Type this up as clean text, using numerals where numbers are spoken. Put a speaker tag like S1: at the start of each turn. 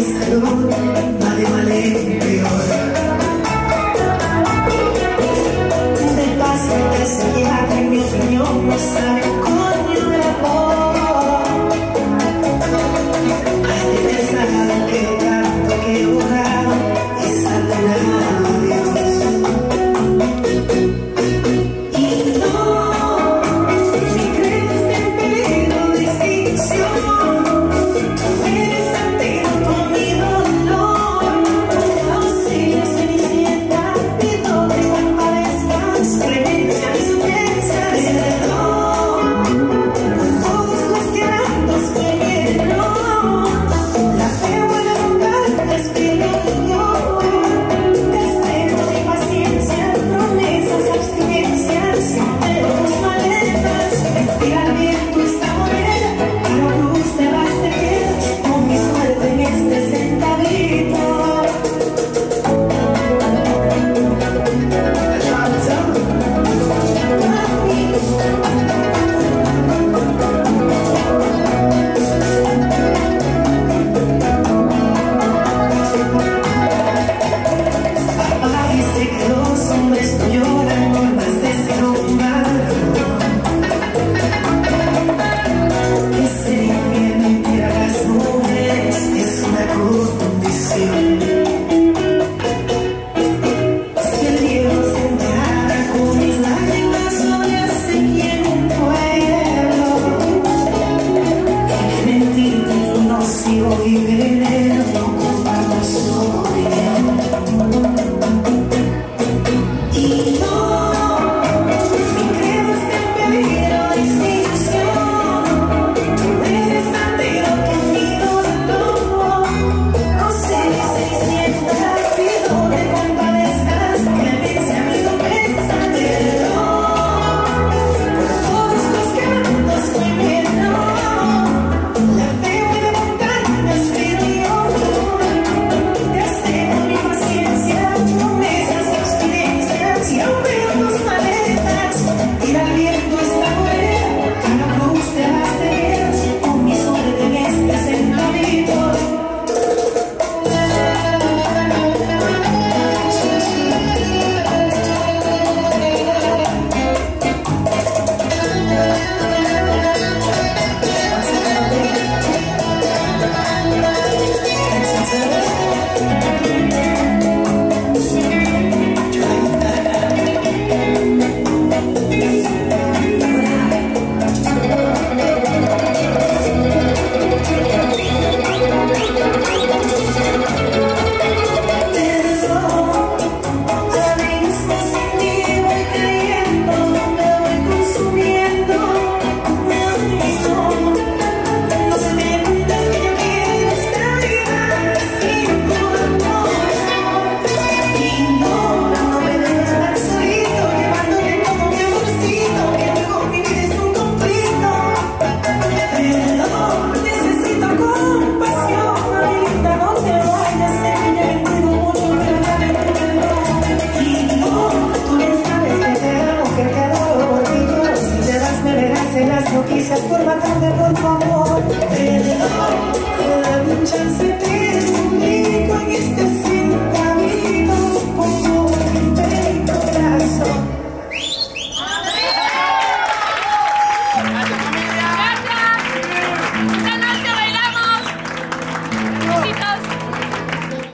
S1: salud, vale peor. De paso que se lleva, en mi opinión, no sabe coño el amor. Has de pensar que tanto que he borrado es ordenado a Dios. Y no, mi credo está en peligro de extinción. Tú eres antídoto a mi dolor. Auxilio, Cenicienta, pido que compadezcas. Clemencia, mis ofensas, perdón por todos los que ambos me vieron. La fe buena voluntad les pido yo. Deseo mi paciencia, promesas, abstinencias, de tus maletas. Tira al viento esta moneda, para cruz te vas de quedar con mi suerte en este centavito. Papá dice que los hombres no lloran por más de ser humano, que sería bien mentir a las mujeres es una condición. Si el Dios se enterara con mis lágrimas, no sé quién puedo. Que mentirte y nocivo y veneno no comparto soy yo. Y no, mi credo está en peligro de extinción. Tú eres antídoto a mi dolor. Auxilio, Cenicienta, pido que compadezcas. Clemencia, mis ofensas, perdón por todos los que ambos me vieron. La fe buena voluntad les pido yo. Deseo mi paciencia, promesas, abstinencias, y aún veo tus maletas. Tira al viento esta moneda, a la cruz te vas de ver con mi suerte en este centavito. Ahora mismo sin ti voy creyendo, me voy consumiendo. No se mientas que yo quiero esta vida sin tu amor. No me dejes estar solito, llevándome como mi amorcito, que luego mi vida es un conflicto. Perdón, necesito compasión, ahorita no te vayas, sé que ya he mentido mucho, pero dame perdón. Y no, tú bien sabes que te amo, que te adoro, porque yo, si te vas me verás en las noticias por matarme por tu amor.